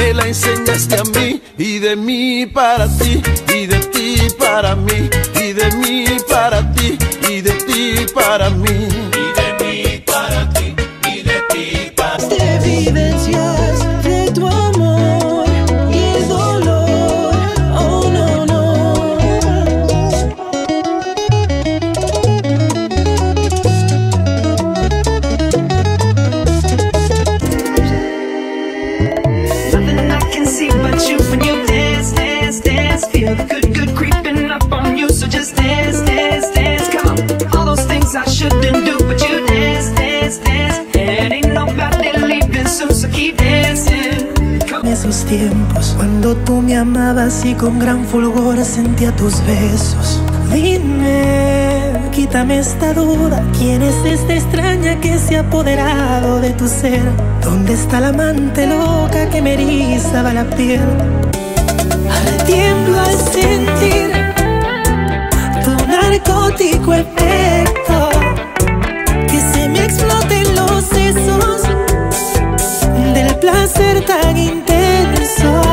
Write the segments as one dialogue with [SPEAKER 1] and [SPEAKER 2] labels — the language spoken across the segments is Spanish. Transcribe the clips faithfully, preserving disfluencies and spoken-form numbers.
[SPEAKER 1] me la enseñaste a mí, y de mí para ti, y de ti para mí, y de mí para ti, y de ti para mí,
[SPEAKER 2] y de mí para ti, y de ti para ti.
[SPEAKER 3] De vivencias de tu amor y el dolor, oh no, no.
[SPEAKER 4] Nothing I can see but you when you dance, dance, dance. Feel the good, good creeping up on you, so just dance, dance, dance. Come on, all those things I shouldn't do, but you dance, dance, dance. And ain't nobody leaving soon, so keep dancing. Come on.
[SPEAKER 3] Esos tiempos cuando tú me amabas y con gran fulgor sentía tus besos. Dime, quítame esta duda, ¿quién es esta extraña que se ha apoderado de tu ser? ¿Dónde está la amante loca que me erizaba la piel? Ahora tiemblo al sentir tu narcótico efecto, que se me exploten los sesos del placer tan intenso.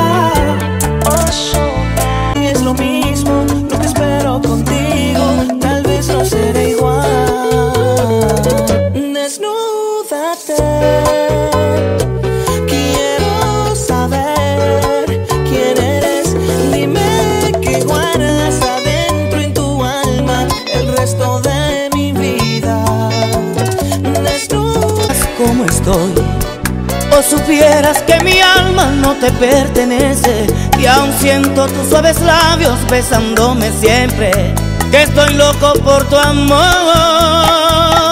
[SPEAKER 3] Y es lo mismo lo que espero contigo, tal vez no será igual. Desnúdate, quiero saber quién eres. Dime qué guardas adentro en tu alma el resto de mi vida. Desnuda
[SPEAKER 5] ¿Cómo estoy? O supieras que mi alma no te pertenece, y aún siento tus suaves labios besándome siempre, que estoy loco por tu amor.